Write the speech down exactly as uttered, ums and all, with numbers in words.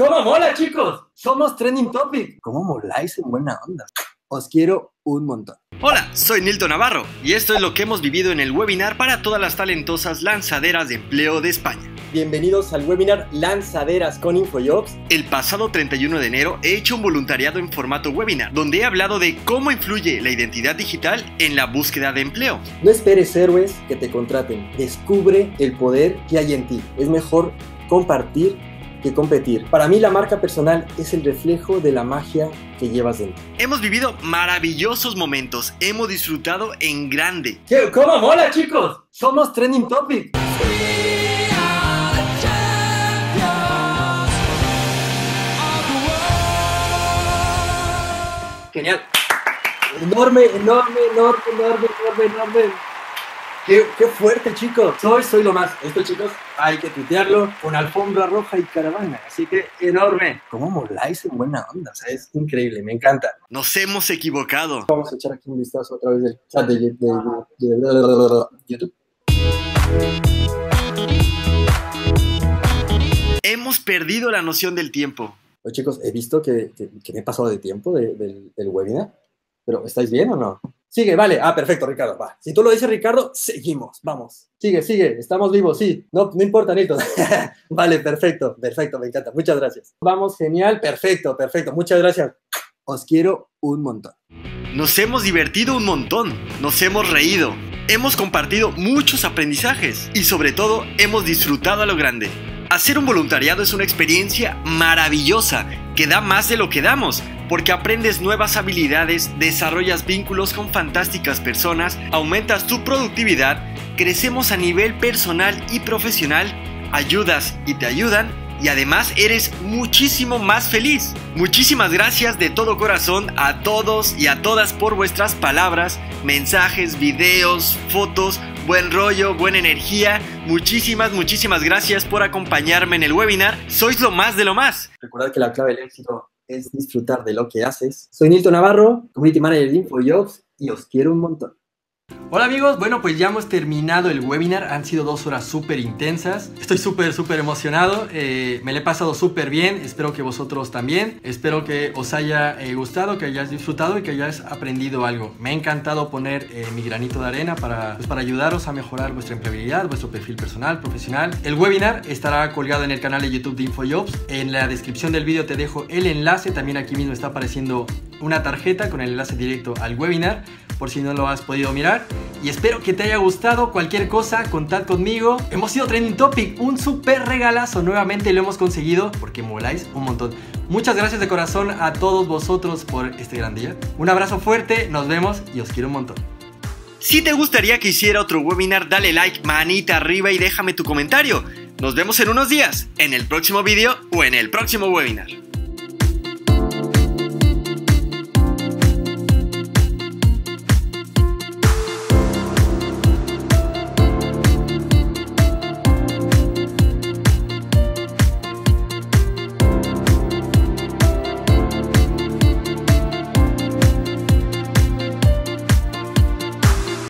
¿Cómo mola, chicos? Somos Trending Topic. ¿Cómo moláis en buena onda? Os quiero un montón. Hola, soy Nilton Navarro y esto es lo que hemos vivido en el webinar para todas las talentosas lanzaderas de empleo de España. Bienvenidos al webinar Lanzaderas con InfoJobs. El pasado treinta y uno de enero he hecho un voluntariado en formato webinar, donde he hablado de cómo influye la identidad digital en la búsqueda de empleo. No esperes héroes que te contraten. Descubre el poder que hay en ti. Es mejor compartir que competir. Para mí la marca personal es el reflejo de la magia que llevas dentro. Hemos vivido maravillosos momentos, hemos disfrutado en grande. ¿Qué? ¿Cómo mola, chicos? Somos Trending Topic. Genial. Enorme, enorme, enorme, enorme, enorme, enorme. Qué, qué fuerte, chicos. Soy, soy lo más. Esto, chicos, hay que tuitearlo con alfombra roja y caravana. Así que, enorme. ¿Cómo moláis en buena onda? O sea, es increíble, me encanta. Nos hemos equivocado. Vamos a echar aquí un vistazo a través del chat de, de, de, de, de, de YouTube. Hemos perdido la noción del tiempo. Oye, chicos, he visto que, que, que me he pasado de tiempo de, de, del webinar. Pero, ¿estáis bien o no? Sigue, vale. Ah, perfecto, Ricardo. Va. Si tú lo dices, Ricardo, seguimos. Vamos. Sigue, sigue. Estamos vivos, sí. No, no importa, Nito. Vale, perfecto. Perfecto, me encanta. Muchas gracias. Vamos, genial. Perfecto, perfecto. Muchas gracias. Os quiero un montón. Nos hemos divertido un montón. Nos hemos reído. Hemos compartido muchos aprendizajes. Y sobre todo, hemos disfrutado a lo grande. Hacer un voluntariado es una experiencia maravillosa que da más de lo que damos, porque aprendes nuevas habilidades, desarrollas vínculos con fantásticas personas, aumentas tu productividad, crecemos a nivel personal y profesional, ayudas y te ayudan y además eres muchísimo más feliz. Muchísimas gracias de todo corazón a todos y a todas por vuestras palabras, mensajes, videos, fotos, buen rollo, buena energía. Muchísimas, muchísimas gracias por acompañarme en el webinar. Sois lo más de lo más. Recordad que la clave del éxito es disfrutar de lo que haces. Soy Nilton Navarro, Community Manager de InfoJobs y os quiero un montón. Hola amigos, bueno pues ya hemos terminado el webinar, han sido dos horas súper intensas, estoy súper súper emocionado, eh, me lo he pasado súper bien, espero que vosotros también, espero que os haya eh, gustado, que hayáis disfrutado y que hayáis aprendido algo. Me ha encantado poner eh, mi granito de arena para, pues, para ayudaros a mejorar vuestra empleabilidad, vuestro perfil personal, profesional. El webinar estará colgado en el canal de YouTube de InfoJobs, en la descripción del vídeo te dejo el enlace, también aquí mismo está apareciendo una tarjeta con el enlace directo al webinar, por si no lo has podido mirar. Y espero que te haya gustado. Cualquier cosa, contad conmigo. Hemos sido Trending Topic, un súper regalazo. Nuevamente lo hemos conseguido porque moláis un montón. Muchas gracias de corazón a todos vosotros por este gran día. Un abrazo fuerte, nos vemos y os quiero un montón. Si te gustaría que hiciera otro webinar, dale like, manita arriba y déjame tu comentario. Nos vemos en unos días, en el próximo video o en el próximo webinar.